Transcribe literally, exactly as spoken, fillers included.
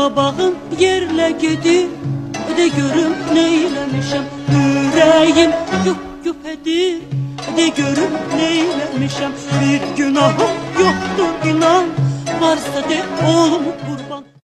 qabağım yerlə gedir. De görüm neyləmişəm, ürəyim yup yup edir. De görüm neyləmişəm, bir günahım yoxdur inan. Varsa de olub